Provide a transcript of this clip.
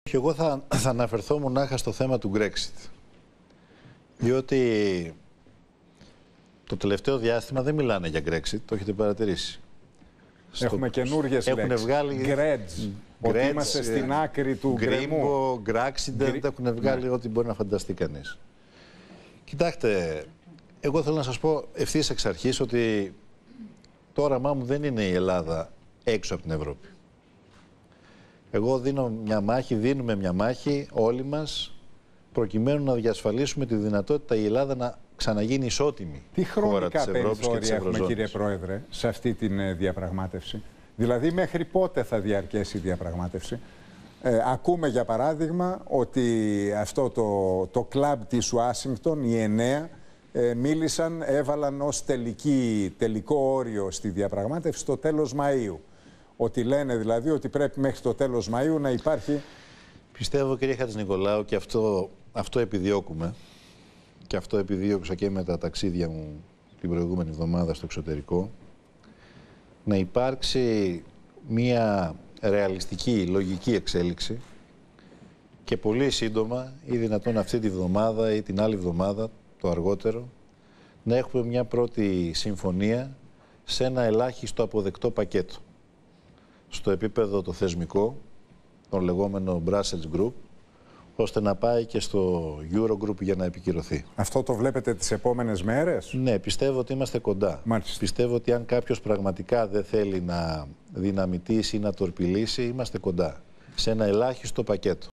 Και εγώ θα αναφερθώ μονάχα στο θέμα του Brexit. Διότι το τελευταίο διάστημα δεν μιλάνε για Brexit, το έχετε παρατηρήσει. Έχουμε καινούργιες λέξεις. Γκρέτζ. Ότι είμαστε στην άκρη του γκρεμού. Γκράξιντεντ, έχουν βγάλει ό,τι μπορεί να φανταστεί κανείς. Κοιτάξτε, εγώ θέλω να σας πω ευθύς εξ αρχής ότι το όραμά μου δεν είναι η Ελλάδα έξω από την Ευρώπη. Εγώ δίνουμε μια μάχη όλοι μας προκειμένου να διασφαλίσουμε τη δυνατότητα η Ελλάδα να ξαναγίνει ισότιμη χώρα της Ευρώπης και της Ευρωζώνης. Έχουμε, κύριε Πρόεδρε, σε αυτή τη διαπραγμάτευση? Δηλαδή, μέχρι πότε θα διαρκέσει η διαπραγμάτευση? Ακούμε, για παράδειγμα, ότι αυτό το κλαμπ της Ουάσιγκτον, οι 9, έβαλαν ως τελικό όριο στη διαπραγμάτευση το τέλος Μαΐου. Ότι λένε δηλαδή ότι πρέπει μέχρι το τέλος Μαΐου να υπάρχει... Πιστεύω, κύριε Χατζηνικολάου, και αυτό επιδιώκουμε, και αυτό επιδίωξα και με τα ταξίδια μου την προηγούμενη εβδομάδα στο εξωτερικό, να υπάρξει μια ρεαλιστική, λογική εξέλιξη και πολύ σύντομα, ή δυνατόν αυτή τη βδομάδα ή την άλλη εβδομάδα, το αργότερο, να έχουμε μια πρώτη συμφωνία σε ένα ελάχιστο αποδεκτό πακέτο. Στο επίπεδο το θεσμικό, τον λεγόμενο Brussels Group, ώστε να πάει και στο Eurogroup για να επικυρωθεί. Αυτό το βλέπετε τις επόμενες μέρες? Ναι, πιστεύω ότι είμαστε κοντά. Μάλιστα. Πιστεύω ότι αν κάποιος πραγματικά δεν θέλει να δυναμητήσει ή να τορπιλήσει, είμαστε κοντά σε ένα ελάχιστο πακέτο.